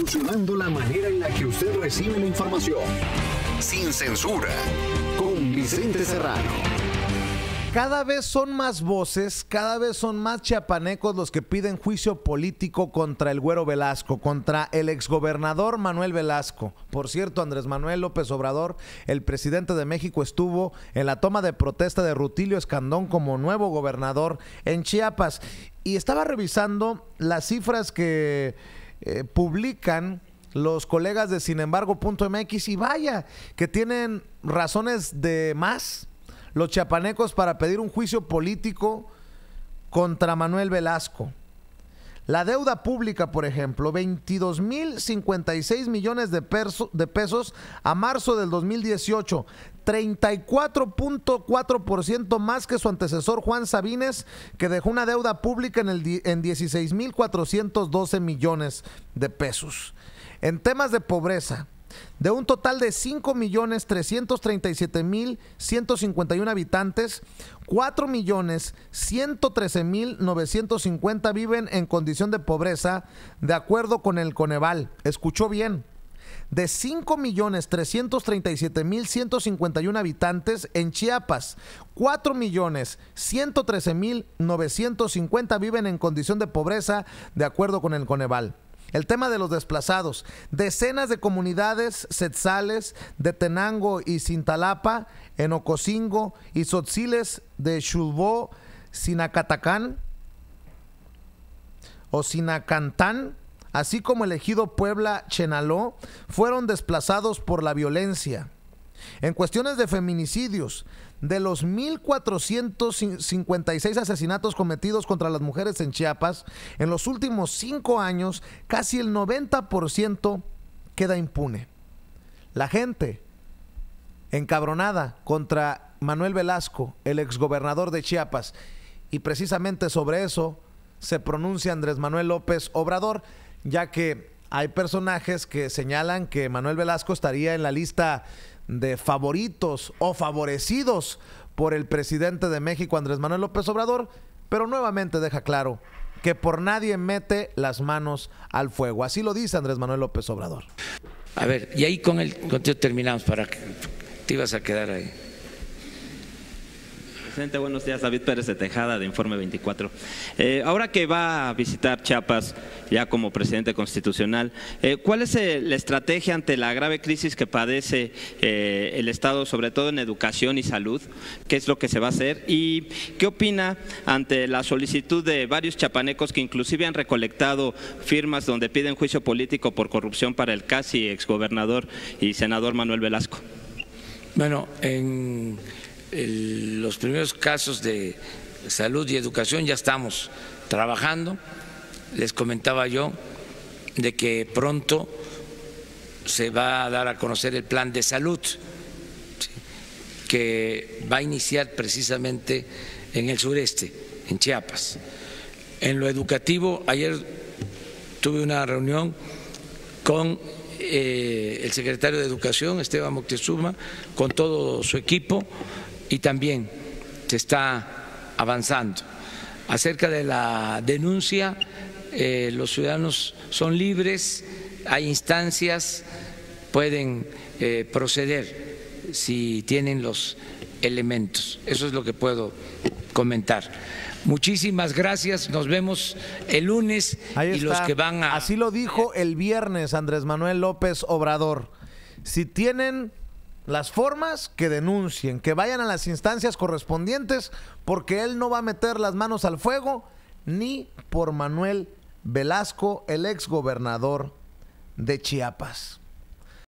revolucionando la manera en la que usted recibe la información. Sin censura, con Vicente Serrano. Cada vez son más voces, cada vez son más chiapanecos los que piden juicio político contra el Güero Velasco, contra el exgobernador Manuel Velasco. Por cierto, Andrés Manuel López Obrador, el presidente de México, estuvo en la toma de protesta de Rutilio Escandón como nuevo gobernador en Chiapas. Y estaba revisando las cifras que publican los colegas de sinembargo.mx y vaya, que tienen razones de más los chiapanecos para pedir un juicio político contra Manuel Velasco. La deuda pública, por ejemplo, 22,056 millones de pesos a marzo del 2018, 34.4% más que su antecesor Juan Sabines, que dejó una deuda pública en 16,412 millones de pesos. En temas de pobreza, de un total de 5,337,151 habitantes, 4,113,950 viven en condición de pobreza, de acuerdo con el Coneval. Escuchó bien. De 5,337,151 habitantes en Chiapas, 4,113,950 viven en condición de pobreza, de acuerdo con el Coneval. El tema de los desplazados, decenas de comunidades setzales de Tenango y Cintalapa, en Ocosingo y Tzotziles de Xulbó, Sinacatacán o Sinacantán, así como el ejido Puebla Chenaló, fueron desplazados por la violencia. En cuestiones de feminicidios, de los 1,456 asesinatos cometidos contra las mujeres en Chiapas, en los últimos 5 años, casi el 90% queda impune. La gente encabronada contra Manuel Velasco, el exgobernador de Chiapas, y precisamente sobre eso se pronuncia Andrés Manuel López Obrador, ya que hay personajes que señalan que Manuel Velasco estaría en la lista de favoritos o favorecidos por el presidente de México, Andrés Manuel López Obrador, pero nuevamente deja claro que por nadie mete las manos al fuego. Así lo dice Andrés Manuel López Obrador. A ver, y ahí contigo terminamos, para que te ibas a quedar ahí. Presidente, buenos días. David Pérez de Tejada, de Informe 24. Ahora que va a visitar Chiapas ya como presidente constitucional, ¿cuál es la estrategia ante la grave crisis que padece el Estado, sobre todo en educación y salud? ¿Qué es lo que se va a hacer? ¿Y qué opina ante la solicitud de varios chiapanecos que inclusive han recolectado firmas donde piden juicio político por corrupción para el casi exgobernador y senador Manuel Velasco? Bueno, en los primeros casos de salud y educación ya estamos trabajando. Les comentaba yo de que pronto se va a dar a conocer el plan de salud, que va a iniciar precisamente en el sureste, en Chiapas. En lo educativo, ayer tuve una reunión con el secretario de Educación, Esteban Moctezuma, con todo su equipo, y también se está avanzando. Acerca de la denuncia, los ciudadanos son libres, hay instancias, pueden proceder si tienen los elementos. Eso es lo que puedo comentar. Muchísimas gracias, nos vemos el lunes. Ahí y está. Los que van a... Así lo dijo el viernes Andrés Manuel López Obrador. Si tienen las formas, que denuncien, que vayan a las instancias correspondientes, porque él no va a meter las manos al fuego ni por Manuel Velasco, el exgobernador de Chiapas.